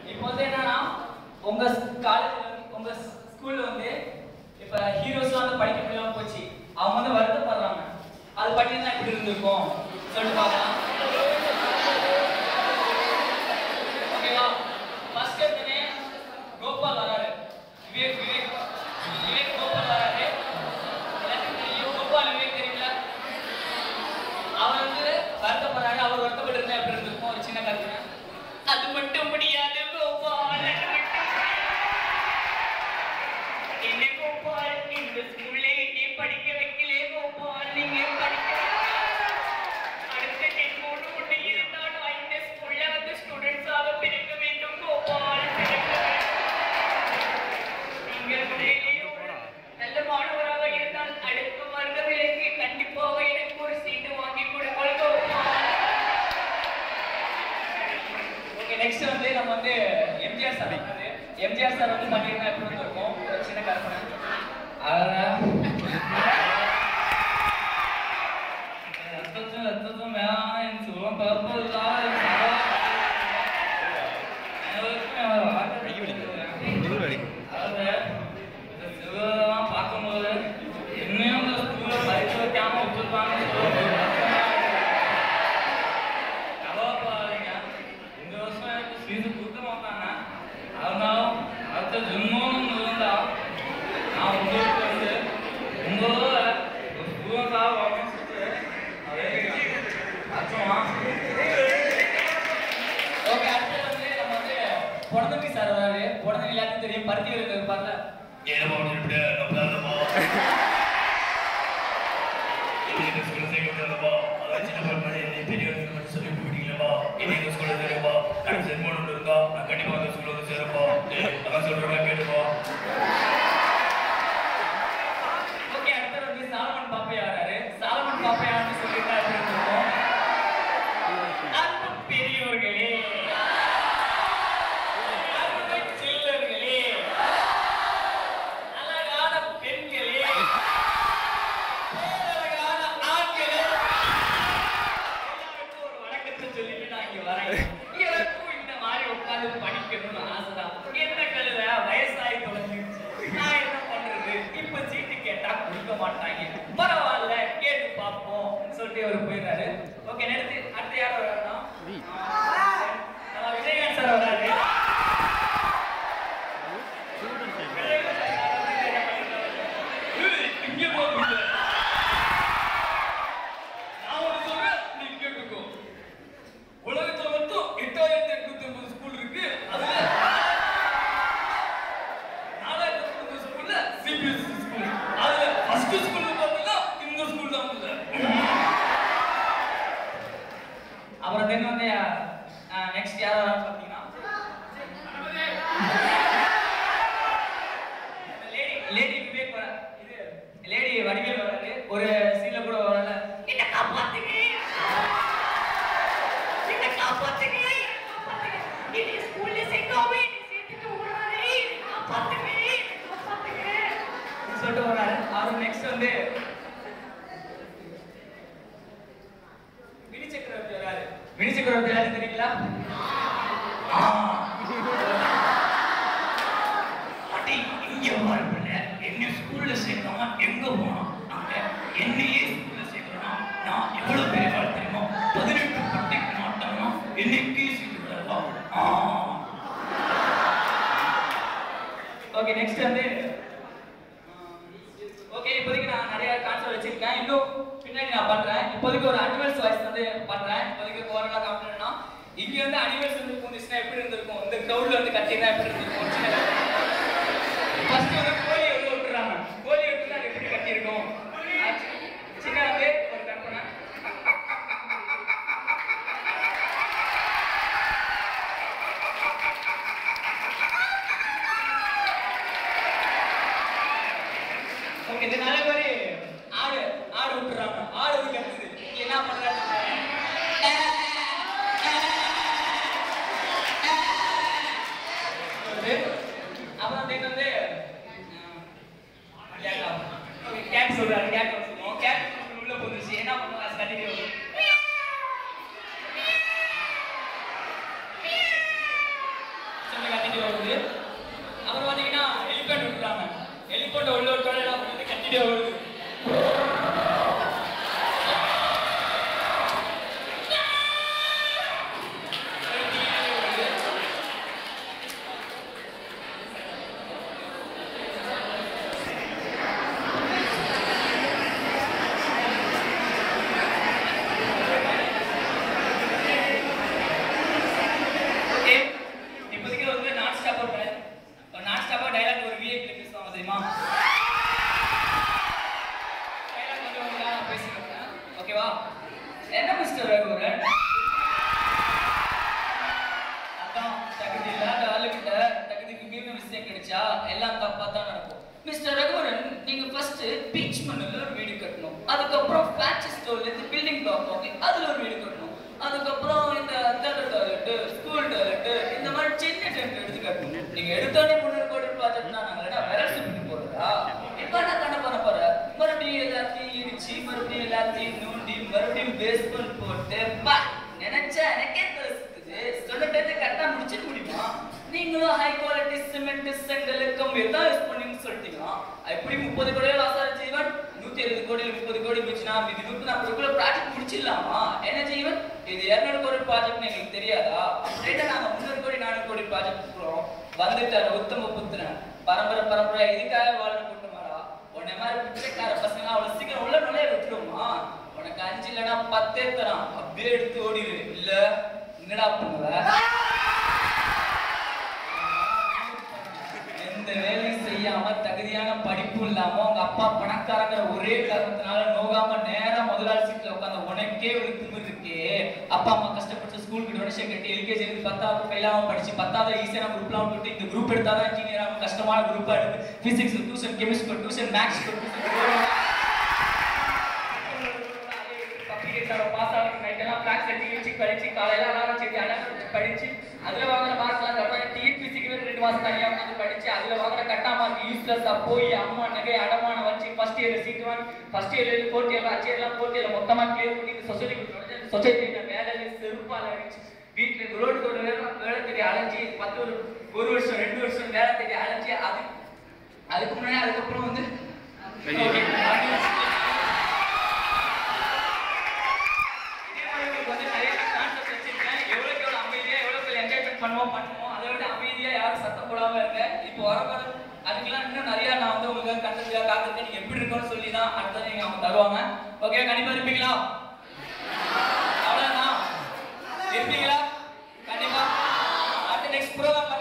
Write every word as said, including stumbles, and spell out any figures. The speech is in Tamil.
இப்போ வந்து என்னன்னா உங்க காலேஜ்ல உங்க ஸ்கூல்ல வந்து இப்ப ஹீரோஸ் வந்து படிக்க முடியாம போச்சு. அவங்க வந்து வருத்தப்படுறாங்க. அது பண்ணினா எப்படி இருந்திருக்கும் சொல்லிட்டு பார்க்கலாம். ஓகேவா? ஃபர்ஸ்ட் எடுத்தனே கோபால் வராரு. விவேக் விவேக் விவேக் கோபால் வராரு. எல்லாத்துக்கும் தெரியும் கோபால் விவேக் தெரியல. அவர் வந்து வருத்தப்படுறாரு. அவர் வருத்தப்பட்டு இருந்தா எப்படி இருந்திருக்கும் ஒரு சின்ன கருத்து. அது மட்டும் முடியாது கோபால். என்ன கோபால் இந்த ஸ்கூல்ல என்னை படிக்க வைக்கலே கோபால். நீங்க படிக்க அடுத்த டென்மோடு ஒன்று இருந்தாலும் இந்த ஸ்கூல்ல வந்து ஸ்டூடெண்ட்ஸாக பிரிக்க வேண்டும் கோபால். நீங்கள் நல்ல மாணவராக இருந்தால் அடுத்த வர்க்கங்களுக்கு கண்டிப்பாக எனக்கு ஒரு சீட்டு வாங்கி கொடுங்கள் கோபால். ஓகே, நெக்ஸ்ட் வந்து நம்ம வந்து எம்ஜிஆர் சார் வந்து எம்ஜிஆர் சார் வந்து பண்ணியிருந்தா எப்படி இருக்கும் ஒரு சின்ன கற்பனை. ரத்தத்தும் ரத்தத்தும் வேணாம் என் சுகம் பரப்பதா சிவலாம் பார்க்கும்போது என்னையும் இந்த ஸ்கூல்ல படிக்க வைக்காம விட்டுருப்பாங்க. கவலைப்படாதீங்க, இந்த வருஷம் எனக்கு ஃபீஸு கொடுக்க மாட்டாங்க. அதனாலும் அடுத்த ஜென்மம் இருந்தா நான் உங்களுக்கு வந்து உங்களோட ஒரு ஸ்டூடெண்ட்டாக வரணும்னு சொல்லிட்டு அதே அர்த்தமா. ஓகே, அடுத்து வந்து நம்ம வந்து பொடந்தம்பி சார் வராரு. பொடந்தம்பி எல்லாத்தையும் தெரியும், பருத்தி வருது பார்ல ஏனமா இப்படி நம்மளாலமா இந்த ஸ்கூல்ல சேர்க்கறதுமா அத சின்ன பையன் என்ன பெரிய ஸ்கூல்ல சொல்லி பிடிக்கலமா இந்த ஸ்கூல்ல சேருமா நான் சென்மோன் இருந்தா நான் கண்டிப்பா அந்த ஸ்கூல்ல வந்து சேருமா அத சொல்றேன் கேளுமா. ஓகே, அடுத்து வந்து சாலமன் பாப்பையா வராரு. சாலமன் பாப்பையான்னு சொல்லிட்டா எப்படி இருக்கும்? அன்பு பெரியவர்களே, அன்பு சில்லர்களே, அழகான பெண்களே, அழகான ஆண்களே, எல்லாருக்கும் ஒரு வணக்கத்தை சொல்லிட்டு நான் இங்க வரேன். எனக்கும் இந்த மாதிரி உட்காந்து படிக்கணும்னு ஆசைதான். என்ன கழுத வயசாகி தொலைஞ்சிருச்சு, நான் என்ன பண்றது? இப்ப சீட்டு கேட்டா கொடுக்க மாட்டாங்க. பரவாயில்ல, கேட்டு பார்ப்போம் சொல்லிட்டு அவர் போயிடுறாரு. ஓகே, நிறுத்தி அடுத்து யார் வர்றாருன்னா நம்ம விஜயகாந்த் சார் வர்றாரு. இங்க போக நான் ஒரு சொல்றேன், நீ கேட்டுக்கோ. உலகத்துல மட்டும் எட்டாயிரத்தி எட்நூத்தி ஐம்பது ஸ்கூல் இருக்கு. அதுல நாலாயிரத்தி ஐம்பது ஸ்கூல்ல சிபிஎஸ்இ ஸ்கூல். அதுல ஃபர்ஸ்ட் ஸ்கூல் பார்த்தீங்கன்னா இந்த ஸ்கூல் தான் வந்து. அப்புறம் தென் வந்து நெக்ஸ்ட் யார் வரான்னு பார்த்தீங்கன்னா லேடி லேடி விவேக் வர இது லேடி வடிவேல் வராது. ஒரு சீன்ல கூட வரல, என்ன காப்பாத்துங்க என்ன காப்பாத்துங்க காப்பாத்துங்க நீ ஸ்கூல்ல சேர்க்காம நீ சேர்த்துட்டு ஓடுறானே காப்பாத்துங்க காப்பாத்துங்க சொல்லிட்டு வராரு. அவர் நெக்ஸ்ட் வந்து வினி சக்கரவர்த்தி வராரு. வினி சக்கரவர்த்தி யாரு தெரியுங்களா? அடி இங்க வரல, என்ன ஸ்கூல்ல சேர்க்காம எங்க போனோம்? அங்க என்னையே ஸ்கூல்ல சேர்க்கணும். நான் எவ்வளவு பெரிய ஆள் தெரியுமா? பதினெட்டு பட்டைக்கு மாட்டோம்னா என்னைக்கே சீட்டு விடலாம். ஓகே, நெக்ஸ்ட் வந்து ஓகே, இப்போதைக்கு நான் நிறைய கான்செப்ட் வச்சிருக்கேன். இன்னும் பின்னாடி நான் பண்றேன். இப்போதைக்கு ஒரு அனிமல்ஸ் வாய்ஸ் வந்து பண்றேன். இப்போதைக்கு ஓரளவு காமிட்டேன்னா இங்க வந்து அனிமல்ஸ் வந்து பூந்துச்சுன்னா எப்படி இருந்திருக்கும், இந்த கிரௌட்ல வந்து கட்டினா எப்படி இருந்திருக்கும். ஃபர்ஸ்ட் வந்து கோழி வந்து விட்டுறாங்க. கோழி விட்டுனா அது எப்படி கட்டியிருக்கும்? சின்ன வந்து ஒரு கற்பனை. ஓகே, இந்த நிறைய பேர் ஆடு ஆடு விட்டுறாங்க. ஆடு வந்து கத்துது. என்ன பண்றாங்க? அப்புறம் வந்து செல்போன் டவுன்லோட் பண்ணி எல்லாம் பண்ணி கட்டிட்டே வருது. என்ன மிஸ்டர் ரகுவரன், அதான் தகுதி இல்லாத ஆளுகிட்ட தகுதிக்கு மீறின மிஸ்டேக் கிடைச்சா எல்லாம் தப்பா தான் நடக்கும். மிஸ்டர் ரகுவரன், நீங்க ஃபர்ஸ்ட் பீச் மண்ணுல ஒரு வீடு கட்டணும், அதுக்கப்புறம் ஃபேன்சி ஸ்டோர்ல இருந்து பில்டிங் பிளாக் ஓகே அதுல ஒரு வீடு கட்டணும், அதுக்கப்புறம் இந்த தேட்டர் டாய்லெட், ஸ்கூல் டாய்லெட், இந்த மாதிரி சின்ன டென்ட் எடுத்து கட்டணும். நீங்க எடுத்தோடனே முன்னூறு கோடி ப்ராஜெக்ட்னா நாங்க என்ன விரல் சுப்பிட்டு போறதா? இப்ப என்ன தானே பண்ண போற? மறுபடியும் எல்லாத்தையும் இடிச்சு மறுபடியும் எல்லாத்தையும் நோண்டி மறுபடியும் பேஸ்மெண்ட் போட்டு பா நினைச்சா எனக்கே தெரிஞ்சுக்குது. சொன்னதை கரெக்டா முடிச்சுட்டு முடியுமா? நீங்களும் ஹை குவாலிட்டி சிமெண்ட் செங்கல் கம்பி தான் யூஸ் பண்ணீங்கன்னு சொல்லிட்டீங்களா? எப்படி முப்பது கோடியில் லாஸ் ஜீவன், நூத்தி எழுபது கோடியில் முப்பது கோடி போச்சுன்னா இது நூத்தி நாற்பது கோடி ப்ராஜெக்ட் முடிச்சிடலாமா? என்ன ஜீவன், இது இருநூறு கோடி ப்ராஜெக்ட் எங்களுக்கு தெரியாதா? அப்படின்ட்டு நாங்க முன்னூறு கோடி நானூறு கோடி ப்ராஜெக்ட் போறோம். வந்துட்டார் உத்தம புத்திரன், பரம்பரை பரம்பரை இதுக்காக வாழ கூட்டமாடா. உன்னை மாதிரி பிச்சைக்கார பசங்க அவ்வளவு சீக்கிரம் உள்ள நுழைய விட்டுருமா? உனக்கு அஞ்சு இல்லைன்னா பத்தே தரான், அப்படியே எடுத்து ஓடிடு. இல்ல என்னடா பண்ணுவ? எந்த வேலையும் செய்யாம தகுதியான படிப்பு இல்லாம உங்க அப்பா பணக்காரங்கிற ஒரே காரணத்தினால நோகாம நேரா முதலாளி சீட்ல உட்காந்து உனக்கே ஒரு திமிர் இருக்கே. அப்பா அம்மா கஷ்டப்பட்டு ஸ்கூலுக்கு டொனேஷன் கட்டி எல்கேஜி இருந்து பத்தாவது ஃபெயிலாம படிச்சு பத்தாவது ஈஸியான குரூப்லாம் போட்டு இந்த குரூப் எடுத்தாதான் இன்ஜினியர் ஆகும் கஷ்டமான குரூப்பா எடுத்து physics tuition, chemistry tuition, maths pass ஆகிற நைட் எல்லாம் கிளாஸ் கட்டி வச்சு படிச்சு காலையில அலாரம் செஞ்சு அலாரம் படிச்சு அதுல வாங்குற மார்க்லாம் கரெக்டாக டிஎன்பிசிக்கு ரெண்டு மாசம் தனியா உட்காந்து படிச்சு அதுல வாங்குற கட்டா மார்க் யூஸ்லெஸ்ஸா போய் அம்மா நகை அடமான வச்சு ஃபர்ஸ்ட் இயர் சீட் வாங்கி ஃபர்ஸ்ட் இயர்ல ஃபோர்த் இயர்ல அச்சு எல்லாம் ஃபோர்த் இயர்ல மொத்தமா கிளியர் பண்ணி இந்த சொசைட்டி சொசைட்டில வேலையில செருப்பால அடிச்சு வீட்டுல ரோடு ரோடு வேலை தேடி அலைஞ்சி பத்து ஒரு ஒரு வருஷம் ரெண்டு வருஷம் வேலை தேடி அலைஞ்சி அது அதுக்கு முன்னாடி அதுக்கப்புறம் வந்து பண்ணுவோம் பண்ணுவோம் அதை விட அமைதியா யாரும் சத்தம் போடாம இருங்க. இப்போ வர அதுக்கெல்லாம் இன்னும் நிறைய நான் வந்து உங்களுக்கு கண்டதுக்கா காத்திருக்கேன். நீங்க எப்படி இருக்கோன்னு சொல்லி தான் அடுத்தது நீங்க அவங்க தருவாங்க. ஓகே, கண்டிப்பா இருப்பீங்களா? அவ்வளவுதான், இருப்பீங்களா? கண்டிப்பா அடுத்த நெக்ஸ்ட் ப்ரோக்ராம்